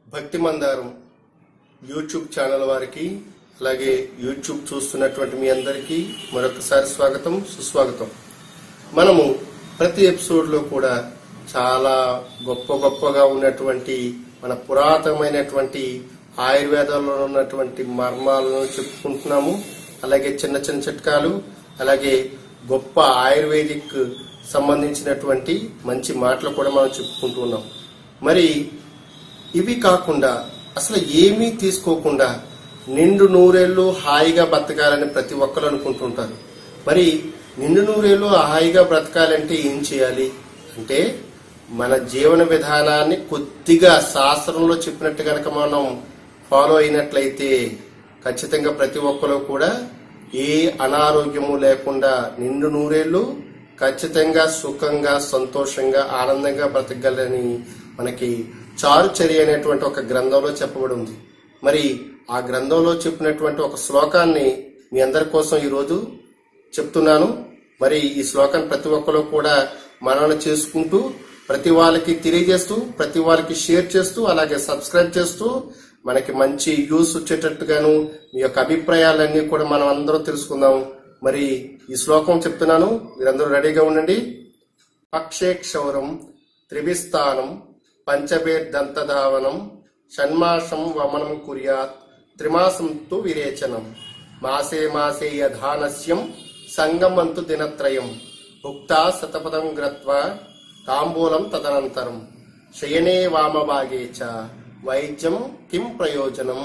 భక్తి మందారం YouTube channel వారికి అలాగే యూట్యూబ్ చూస్తున్నటువంటి మీ అందరికీ మరొకసారి స్వాగతం సుస్వాగతం. మనము ప్రతి ఎపిసోడ్లో కూడా చాలా గొప్పగా ఉన్నటువంటి మన పురాతనమైనటువంటి ఆయుర్వేదంలో ఉన్నటువంటి మర్మాలను చెప్పుకుంటున్నాము. అలాగే చిన్న చిన్న చిట్కాలు, అలాగే గొప్ప ఆయుర్వేదిక్ సంబంధించినటువంటి మంచి మాటలు కూడా మనం చెప్పుకుంటూ ఉన్నాం. మరి ఇవి కాకుండా అసలు ఏమీ తీసుకోకుండా నిండు నూరేళ్లు హాయిగా బ్రతకాలని ప్రతి ఒక్కరు అనుకుంటుంటారు. మరి నిండు నూరేళ్లు హాయిగా బ్రతకాలంటే ఏం చేయాలి అంటే, మన జీవన విధానాన్ని కొద్దిగా శాస్త్రంలో చెప్పినట్టు కనుక మనం ఫాలో అయినట్లయితే ఖచ్చితంగా ప్రతి ఒక్కరు కూడా ఏ అనారోగ్యము లేకుండా నిండు నూరేళ్లు ఖచ్చితంగా సుఖంగా సంతోషంగా ఆనందంగా బ్రతకగలని మనకి చారుచర్య అనేటువంటి ఒక గ్రంథంలో చెప్పబడి ఉంది. మరి ఆ గ్రంథంలో చెప్పినటువంటి ఒక శ్లోకాన్ని మీ అందరి కోసం ఈరోజు చెప్తున్నాను. మరి ఈ శ్లోకాన్ని ప్రతి ఒక్కరు కూడా మనన చేసుకుంటూ, ప్రతి వాళ్ళకి తెలియజేస్తూ, ప్రతి వాళ్ళకి షేర్ చేస్తూ, అలాగే సబ్స్క్రైబ్ చేస్తూ మనకి మంచి యూస్ వచ్చేటట్టుగాను మీ యొక్క అభిప్రాయాలన్నీ కూడా మనం అందరూ తెలుసుకుందాం. మరి ఈ శ్లోకం చెప్తున్నాను, మీరందరూ రెడీగా ఉండండి. పక్షే క్షౌరం త్రిభిస్థానం పంచభేర్దంతధావనం షణ్మాసం వమనం కుర్యాత్ త్రిమాసం తు విరేచనం మాసే మాసే యథానస్యం సంగమంతు దినత్రయం భుక్తా శతపదం గ్రత్వా తాంబూలం తదనంతరం శయనే వామభాగే చ వైద్యం కిం ప్రయోజనం.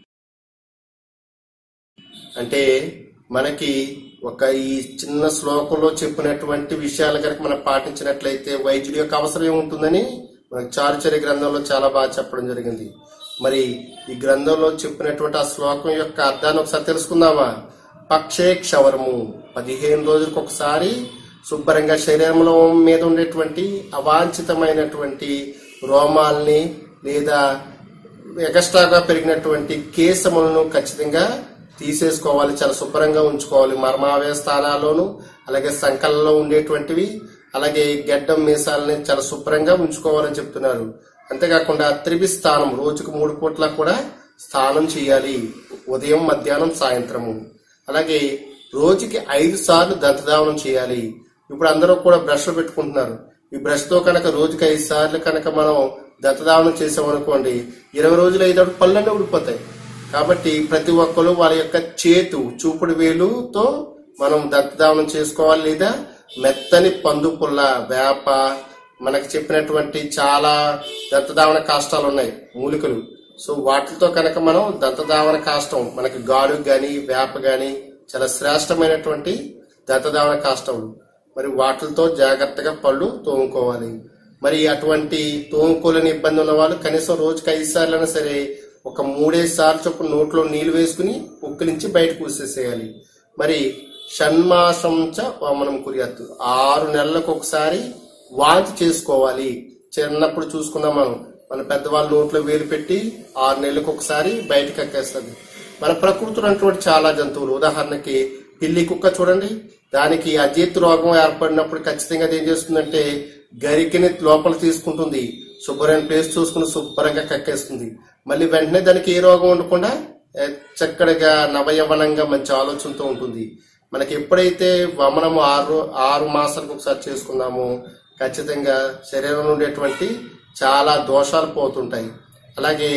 అంటే మనకి ఒక ఈ చిన్న శ్లోకంలో చెప్పినటువంటి విషయాలు కనుక మనం పాటించినట్లయితే వైద్యుడి యొక్క అవసరం ఏముంటుందని మనకు చారుచర్య గ్రంథంలో చాలా బాగా చెప్పడం జరిగింది. మరి ఈ గ్రంథంలో చెప్పినటువంటి ఆ శ్లోకం యొక్క అర్థాన్ని ఒకసారి తెలుసుకుందామా. పక్షే క్షవరము, 15 రోజులకు ఒకసారి శుభ్రంగా శరీరంలో మీద ఉండేటువంటి అవాంఛితమైనటువంటి రోమాల్ని లేదా ఎగస్ట్రాగా పెరిగినటువంటి కేశములను ఖచ్చితంగా తీసేసుకోవాలి, చాలా శుభ్రంగా ఉంచుకోవాలి. మర్మావయ స్థానాల్లోనూ అలాగే సంకలలో ఉండేటువంటివి, అలాగే గెడ్డం మీసాలని చాలా శుభ్రంగా ఉంచుకోవాలని చెప్తున్నారు. అంతేకాకుండా త్రిభిస్థానం, రోజుకు 3 పూట్ల కూడా స్నానం చేయాలి, ఉదయం మధ్యాహ్నం సాయంత్రము. అలాగే రోజుకి 5 సార్లు దంతధావనం చేయాలి. ఇప్పుడు అందరూ కూడా బ్రష్లు పెట్టుకుంటున్నారు. ఈ బ్రష్ తో కనుక రోజుకి 5 సార్లు కనుక మనం దంతధావనం చేసామనుకోండి, 20 రోజులు అయ్యేటప్పుడు పళ్ళన్నీ ఊడిపోతాయి. కాబట్టి ప్రతి ఒక్కరు వాళ్ళ యొక్క చూపుడు వేలుతో మనం దంతధావనం చేసుకోవాలి. లేదా మెత్తని పందు పుల్ల, వేప, మనకి చెప్పినటువంటి చాలా దంతధావన కాష్టాలు ఉన్నాయి, మూలికలు. సో వాటితో కనుక మనం దంతధావన కాష్టం, మనకి గాను గాని వేప గాని చాలా శ్రేష్టమైనటువంటి దంతధావన కాష్టములు. మరి వాటితో జాగ్రత్తగా పళ్ళు తోముకోవాలి. మరి అటువంటి తోముకోలేని ఇబ్బంది ఉన్న వాళ్ళు కనీసం రోజుకి 5 సార్లైనా సరే ఒక 3-5 సార్లు చొప్పున నోట్లో నీళ్లు వేసుకుని పుక్కిలించి బయటకు ఊసేసేయాలి. మరి షణ్మాసం చ వమనం కుర్యాత్, 6 నెలలకు ఒకసారి వాంతి చేసుకోవాలి. చిన్నప్పుడు చూసుకున్నాం మనం, మన పెద్దవాళ్ళు నోట్లో వేలు పెట్టి 6 నెలలకు ఒకసారి బయటకు ఎక్కేస్తుంది. మన ప్రకృతిలో ఉన్నటువంటి చాలా జంతువులు, ఉదాహరణకి పిల్లి కుక్క చూడండి, దానికి అజీర్తి రోగం ఏర్పడినప్పుడు ఖచ్చితంగా అది ఏం చేస్తుందంటే గరికిని లోపల తీసుకుంటుంది, శుభ్రమైన ప్లేస్ చూసుకుని శుభ్రంగా కక్కేస్తుంది. మళ్ళీ వెంటనే దానికి ఏ రోగం ఉండకుండా చక్కడిగా నవయవనంగా మంచి ఆలోచనతో ఉంటుంది. మనకి ఎప్పుడైతే వమనము 6 మాసాలకు ఒకసారి చేసుకున్నామో ఖచ్చితంగా శరీరంలో ఉండేటువంటి చాలా దోషాలు పోతుంటాయి. అలాగే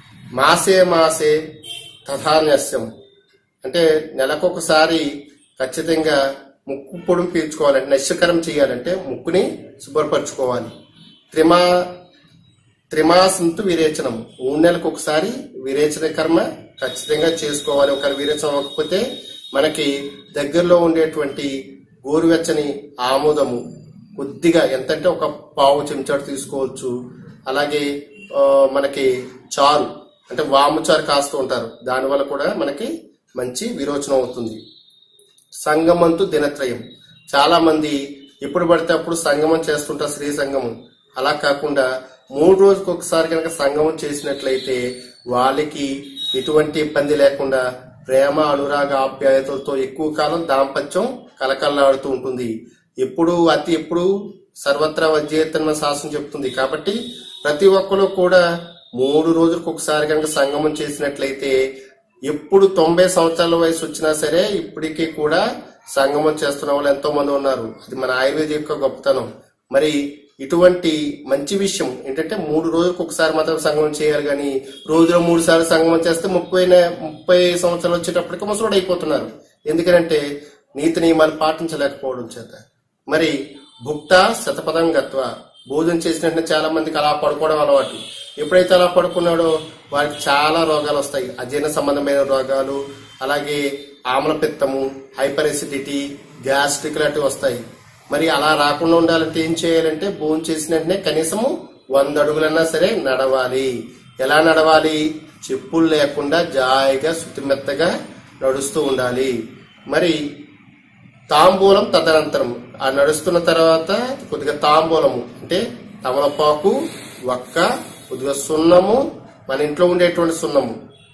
మాసే మాసే తథాన్యస్యం, అంటే నెలకొకసారి ఖచ్చితంగా ముక్కు పొడుము పీల్చుకోవాలంటే, నశ్యకరం చేయాలంటే ముక్కుని శుభ్రపరచుకోవాలి. త్రిమాసంతు విరేచనం, 3 నెలలకు ఒకసారి విరేచన కర్మ ఖచ్చితంగా చేసుకోవాలి. ఒకవేళ విరేచనం అవ్వకపోతే మనకి దగ్గరలో ఉండేటువంటి గోరువెచ్చని ఆముదము కొద్దిగా, ఎంతంటే ఒక పావు చెంచాడు తీసుకోవచ్చు. అలాగే మనకి చారు, అంటే వాము చారు కాస్తూ ఉంటారు, దానివల్ల కూడా మనకి మంచి విరోచనం అవుతుంది. సంగమంతు దినత్రయం, చాలా మంది ఎప్పుడు పడితే అప్పుడు సంగమం చేస్తుంటారు, స్త్రీ సంగమం. అలా కాకుండా 3 రోజులకు ఒకసారి కనుక సంగమం చేసినట్లయితే వాళ్ళకి ఎటువంటి ఇబ్బంది లేకుండా ప్రేమ అనురాగ ఆప్యాయతలతో ఎక్కువ కాలం దాంపత్యం కలకల్లాడుతూ ఉంటుంది. ఎప్పుడు సర్వత్రా వజ్జేతన శాస్త్రం చెప్తుంది. కాబట్టి ప్రతి ఒక్కరు కూడా 3 రోజులకు ఒకసారి కనుక సంగమం చేసినట్లయితే ఎప్పుడు 90 సంవత్సరాల వయసు వచ్చినా సరే ఇప్పటికీ కూడా సంగమం చేస్తున్న వాళ్ళు ఎంతో మంది ఉన్నారు. అది మన ఆయుర్వేద యొక్క గొప్పతనం. మరి ఇటువంటి మంచి విషయం ఏంటంటే 3 రోజులకు ఒకసారి మాత్రం సంగమం చేయాలి, కానీ రోజులో 3 సార్లు సంగమం చేస్తే 30 సంవత్సరాలు వచ్చేటప్పటికి ముసలోడు అయిపోతున్నారు. ఎందుకంటే నీతి నియమాలు పాటించలేకపోవడం చేత. మరి భుక్త శతపథం గత్వ, భోజనం చేసిన వెంటనే చాలా మందికి అలా పడుకోవడం అలవాటు. ఎప్పుడైతే అలా పడుకున్నాడో వారికి చాలా రోగాలు వస్తాయి, అజీర్ణ సంబంధమైన రోగాలు, అలాగే ఆమ్లపిత్తము, హైపర్ ఎసిడిటీ, గ్యాస్ట్రిక్ లాంటివి వస్తాయి. మరి అలా రాకుండా ఉండాలంటే ఏం చేయాలంటే భోజనం చేసిన వెంటనే కనీసము 100 అడుగులన్నా సరే నడవాలి. ఎలా నడవాలి? చెప్పులు లేకుండా జాయిగా శుతిమెత్తగా నడుస్తూ ఉండాలి. మరి తాంబూలం తదనంతరం, ఆ నడుస్తున్న తర్వాత కొద్దిగా తాంబూలము అంటే తమలపాకు, వక్క, కొద్దిగా సున్నము, మన ఇంట్లో ఉండేటువంటి సున్నము,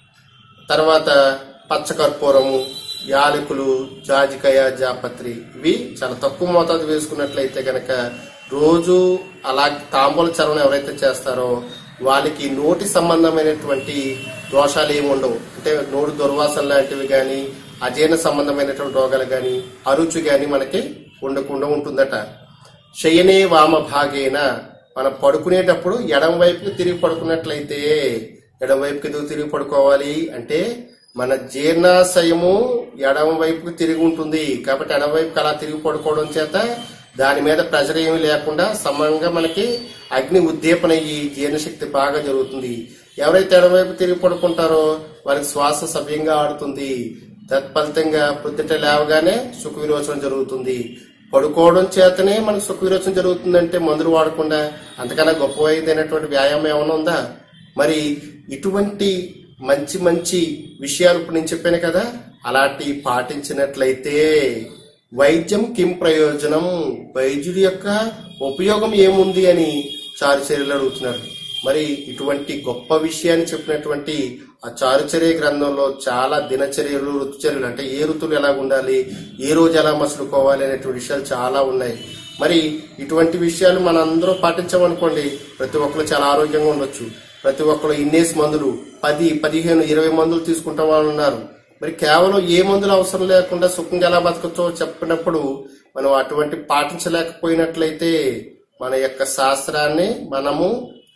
తర్వాత పచ్చకర్పూరము, యాలకులు, జాజికాయ, జాపత్రి, ఇవి చాలా తక్కువ మోతాదు వేసుకున్నట్లయితే గనక రోజు అలా తాంబూల చర్వణం ఎవరైతే చేస్తారో వాళ్ళకి నోటి సంబంధమైనటువంటి దోషాలు ఏమి ఉండవు. అంటే నోటి దుర్వాసన లాంటివి కానీ, అజీర్ణ సంబంధమైనటువంటి రోగాలు కానీ, అరుచి కానీ మనకి ఉండకుండా ఉంటుందట. శయనే వామ భాగేన, మనం పడుకునేటప్పుడు ఎడం వైపుకి తిరిగి పడుకున్నట్లయితే, ఎడం వైపుకి ఎందుకు తిరిగి పడుకోవాలి అంటే మన జీర్ణాశయము ఎడం వైపుకి తిరిగి ఉంటుంది. కాబట్టి ఎడం వైపుకి అలా తిరిగి పడుకోవడం చేత దాని మీద ప్రెషర్ ఏమీ లేకుండా సమంగా మనకి అగ్ని ఉద్దీపన అయ్యి జీర్ణశక్తి బాగా జరుగుతుంది. ఎవరైతే ఎడమవైపు తిరిగి పడుకుంటారో వారికి శ్వాస సవ్యంగా ఆడుతుంది. తత్ఫలితంగా పొద్దుట లేవగానే సుఖ విరోచనం జరుగుతుంది. పడుకోవడం చేతనే మనకు సుఖ విరోచనం జరుగుతుందంటే మందులు వాడకుండా అంతకన్నా గొప్పదైనటువంటి వ్యాయామం ఏమైనా ఉందా? మరి ఇటువంటి మంచి మంచి విషయాలు ఇప్పుడు నేను చెప్పాను కదా, అలాంటి పాటించినట్లయితే వైద్యం కిం ప్రయోజనం, వైద్యుడి యొక్క ఉపయోగం ఏముంది అని చారుచర్యలు అడుగుతున్నారు. మరి ఇటువంటి గొప్ప విషయాన్ని చెప్పినటువంటి ఆ చారుచర్య గ్రంథంలో చాలా దినచర్యలు, ఋతుచర్యలు అంటే ఏ ఋతువులు ఎలా ఉండాలి, ఏ రోజు ఎలా మసులుకోవాలి అనేటువంటి విషయాలు చాలా ఉన్నాయి. మరి ఇటువంటి విషయాలు మనందరం పాటించామనుకోండి ప్రతి ఒక్కరు చాలా ఆరోగ్యంగా ఉండొచ్చు. ప్రతి ఒక్కరు ఇన్నేసి మందులు 10, 15, 20 మందులు తీసుకుంటాం వాళ్ళు ఉన్నారు. మరి కేవలం ఏ మందులు అవసరం లేకుండా సుఖంగా ఎలా బతకచ్చో చెప్పినప్పుడు మనం అటువంటి పాటించలేకపోయినట్లయితే మన యొక్క శాస్త్రాన్ని మనము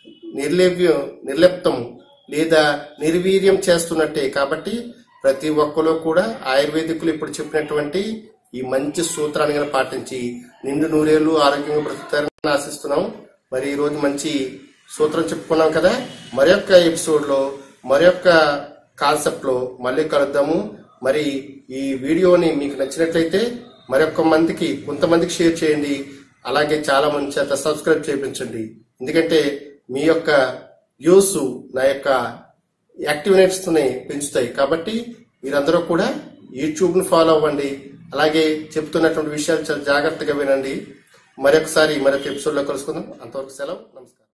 నిర్లిప్తము లేదా నిర్వీర్యం చేస్తున్నట్టే. కాబట్టి ప్రతి ఒక్కరు కూడా ఆయుర్వేదికులు ఇప్పుడు చెప్పినటువంటి ఈ మంచి సూత్రాన్ని పాటించి నిండు నూరేళ్లు ఆరోగ్యంగా బ్రతుకుతారని ఆశిస్తున్నాం. మరి ఈ రోజు మంచి సూత్రం చెప్పుకున్నాం కదా, మరొక ఎపిసోడ్ లో మరొక కాన్సెప్ట్ లో మళ్ళీ కలుద్దాము. మరి ఈ వీడియోని మీకు నచ్చినట్లయితే కొంతమందికి షేర్ చేయండి. అలాగే చాలా మంది చేత సబ్స్క్రైబ్ చేయించండి. ఎందుకంటే మీ యొక్క వ్యూస్ నా యొక్క యాక్టివ్నెస్ ని పెంచుతాయి. కాబట్టి మీరందరూ కూడా యూట్యూబ్ ను ఫాలో అవ్వండి. అలాగే చెప్తున్నటువంటి విషయాలు చాలా జాగ్రత్తగా వినండి. మరొక ఎపిసోడ్ లో కలుసుకుందాం. అంతవరకు సెలవు, నమస్కారం.